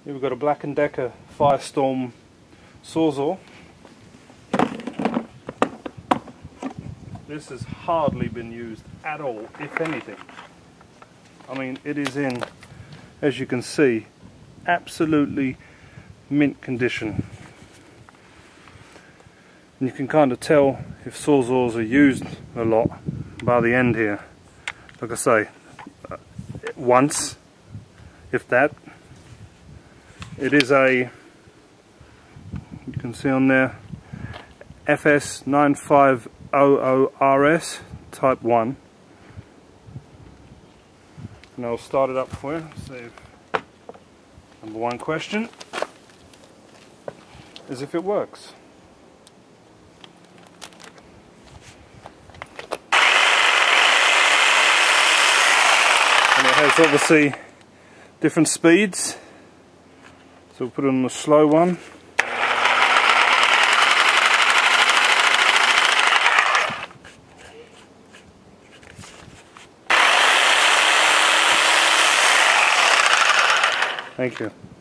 Here we've got a Black & Decker Firestorm Saw. This has hardly been used at all, if anything. I mean, it is in, as you can see, absolutely mint condition. And you can kind of tell if sawzalls are used a lot by the end here. Like I say, once, if that. It is a, you can see on there, FS9500RS Type 1. And I'll start it up for you. See if, number one question is if it works. And it has obviously different speeds. So we'll put it on the slow one. Thank you.